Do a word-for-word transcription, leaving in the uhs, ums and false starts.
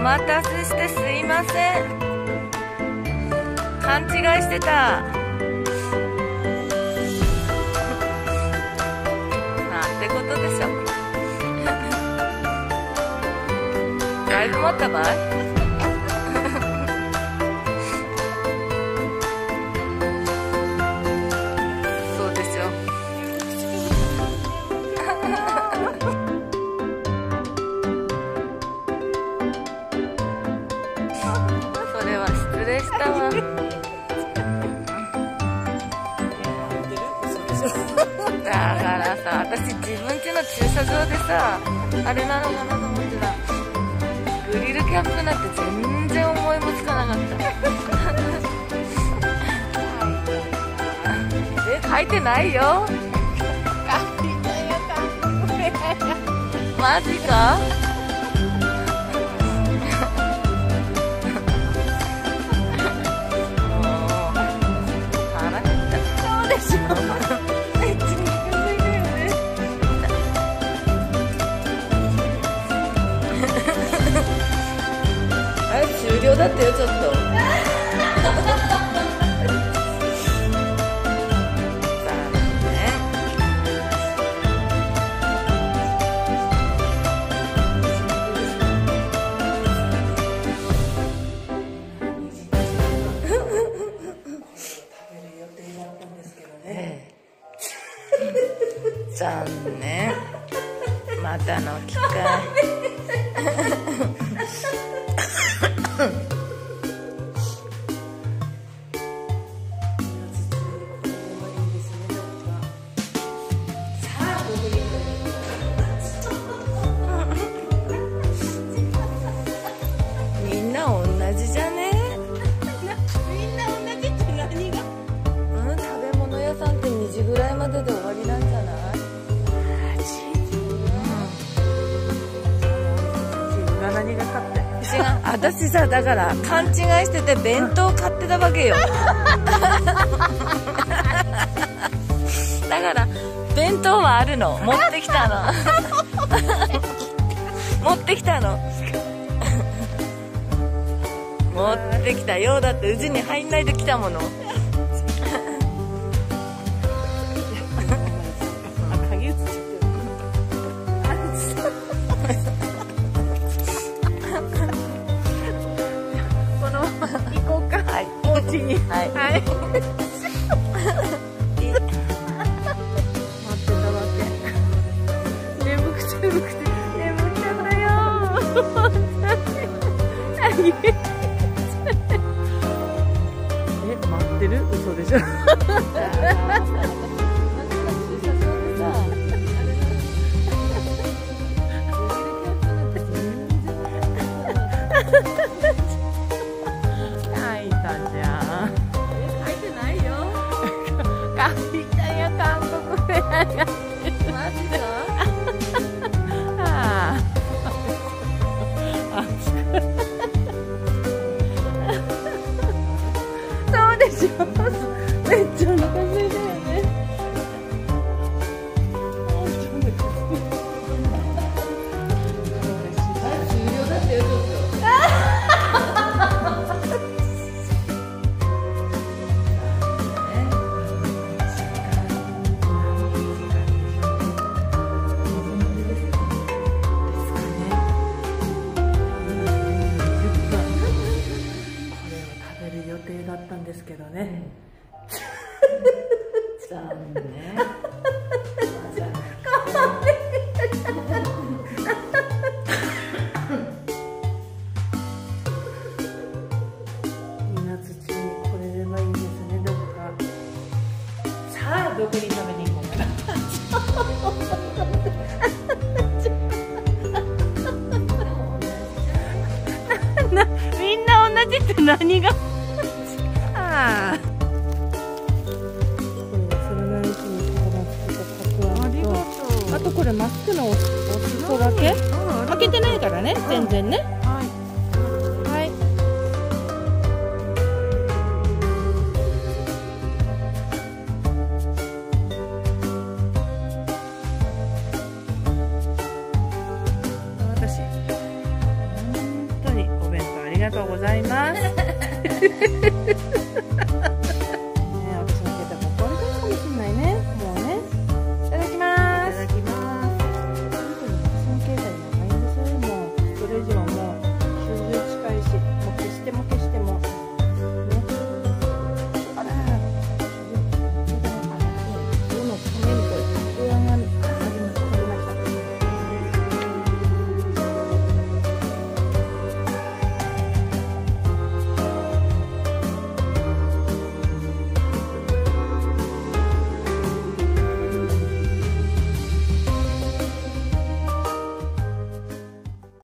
待たせしてすいません。勘違いしてた。なんてことでしょ。だいぶ待ったばい。そうでしょ。それは失礼したわ。だからさ、私自分家の駐車場でさ、あれなのかなと思ってた。グリルキャップなんて全然思いもつかなかった。え、書いてないよ。マジか。終了だったよ、ちょっと。残念。またの機会。みんな同じじゃね？ みんな同じって何が？ うん、食べ物屋さんってにじぐらいまでで終わりなんじゃない？ 何が勝って？ 違う、私さ、だから勘違いしてて弁当買ってたわけよ。だから弁当はあるの、持ってきたの。持ってきたの。持ってきたよ。だってうちに入んないで来たもの。 鍵映っちゃってこのまま行こうか。 はい、 お家に。 はい、 はい。待ってたわけ。眠くて眠くて眠くてんだよ。え、待ってる？嘘でしょ。書いたじゃん。 書いてないよ。 書いたよ、韓国で。 マジか。 ああ。そうでしょ。めっちゃお腹空いたよね。 終了だったよ、ちょっと。 予定だったんですけどね。 残念。 にがつ中に来れればいいですね、どこか。さあ、どこに食べに行こうかな。みんな同じって何が？ああ。あとこれマスクのお裾がけ、開けてないからね、全然ね。はい。私本当におがとうございます。